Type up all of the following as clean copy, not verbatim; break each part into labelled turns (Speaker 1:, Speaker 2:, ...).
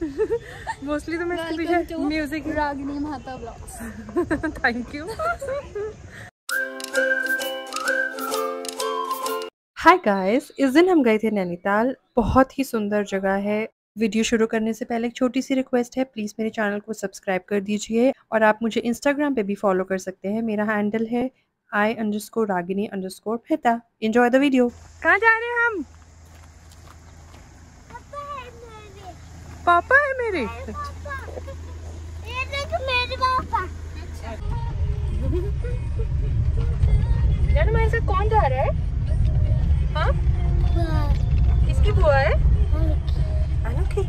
Speaker 1: Mostly तो मैं इसके पीछे music
Speaker 2: Ragini Mehta vlogs.
Speaker 1: Thank you. Hi guys, इस दिन हम गए थे नैनीताल। बहुत ही सुंदर जगह है। वीडियो शुरू करने से पहले एक छोटी सी रिक्वेस्ट है, प्लीज़ मेरे चैनल को सब्सक्राइब कर दीजिए और आप मुझे इंस्टाग्राम पे भी फॉलो कर सकते हैं। मेरा हैंडल है I_Ragini_Mehta। Enjoy the video. कहाँ जा रहे हैं हम? पापा है मेरे।
Speaker 2: ये देखो मेरे पापा।
Speaker 1: यार हमारे साथ कौन जा रहा है? हाँ? किसकी बुआ है? अनोखी।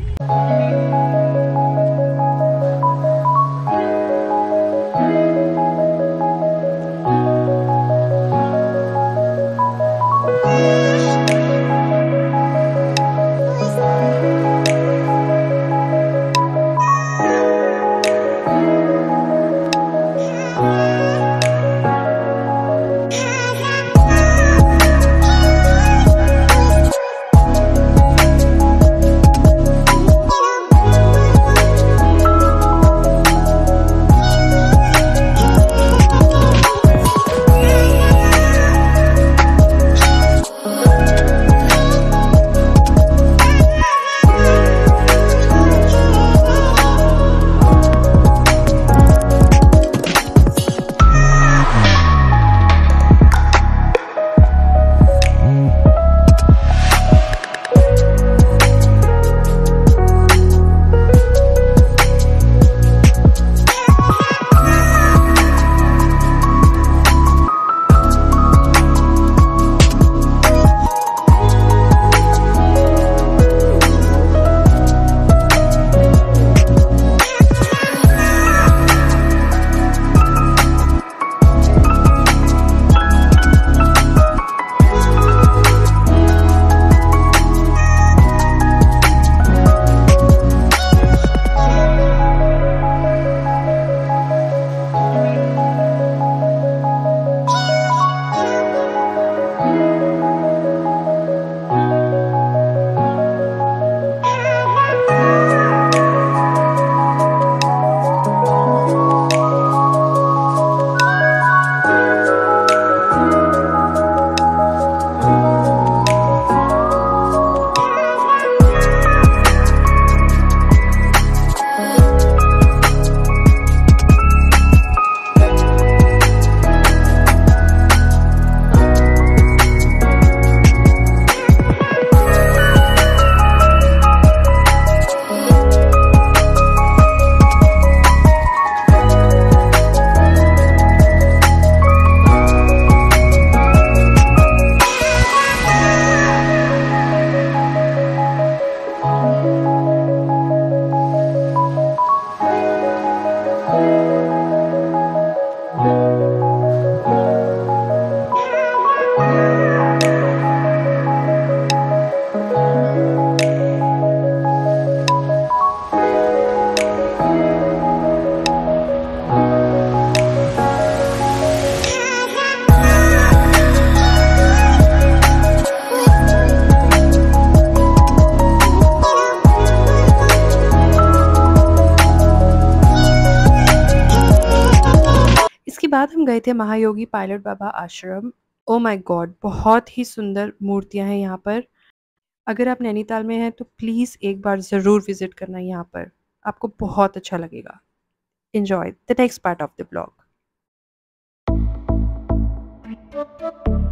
Speaker 1: बाद हम गए थे महायोगी पायलट बाबा आश्रम। ओ माय गॉड, बहुत ही सुंदर मूर्तियां हैं यहाँ पर। अगर आप नैनीताल में हैं तो प्लीज़ एक बार ज़रूर विजिट करना यहाँ पर, आपको बहुत अच्छा लगेगा। Enjoy the next part of the blog.